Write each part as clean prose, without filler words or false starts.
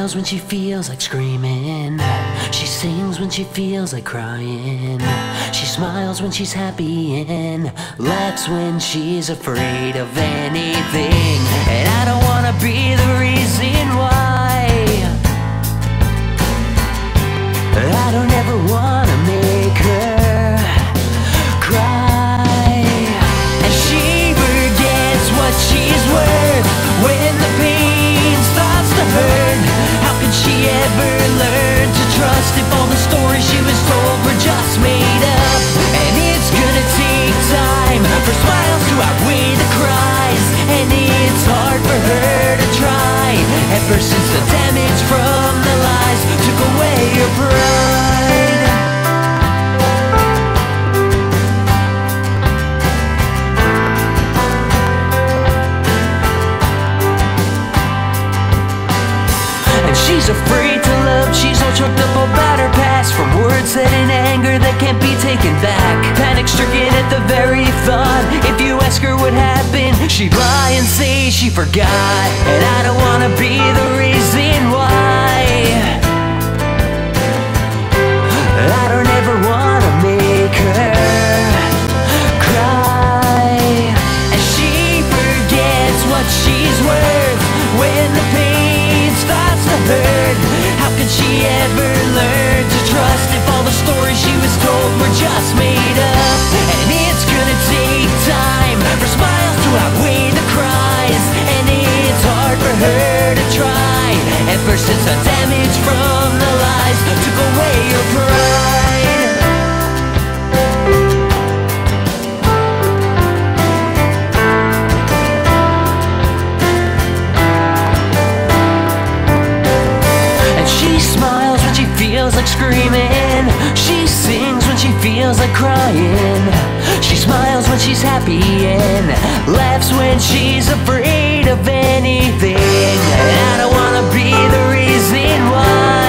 smiles when she feels like screaming. She sings when she feels like crying. She smiles when she's happy and laughs when she's afraid of anything. And I don't wanna be the reason why. I don't ever wanna make her cry. And she forgets what she's worth when the pain starts to hurt. How could she ever learn to trust if all the stories she was told were just made up? And it's gonna take time for smiles to outweigh the cries, and it's hard for her to try ever since the damage from the lies took away her pride. She's afraid to love, she's all choked up about her past, from words said in anger that can't be taken back. Panic-stricken at the very thought, if you ask her what happened, she'd lie and say she forgot. And I don't wanna be the reason why. I don't ever wanna make her cry. And she forgets what she's worth when the pain starts to hurt. How could she ever learn to trust if all the stories she was told were just made up? And it's gonna take time for smiles to outweigh the cries, and it's hard for her to try ever since the damage from the lies took away her pride. She smiles when she feels like screaming. She sings when she feels like crying. She smiles when she's happy and laughs when she's afraid of anything. And I don't wanna be the reason why.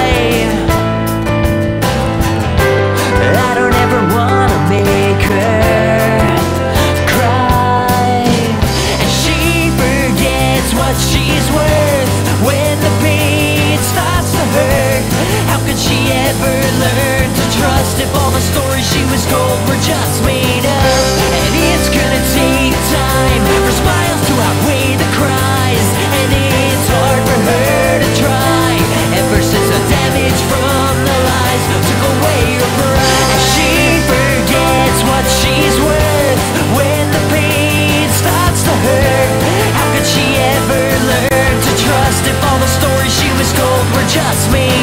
I don't ever wanna make her cry. And she forgets what she's worth when the pain starts to hurt. How could she ever learn to trust if all the stories she was told were just made up? And it's gonna take time for smiles to outweigh the cries, and it's hard for her to try ever since the damage from the lies took away her pride. And she forgets what she's worth when the pain starts to hurt. How could she ever learn to trust if all the stories she was told were just made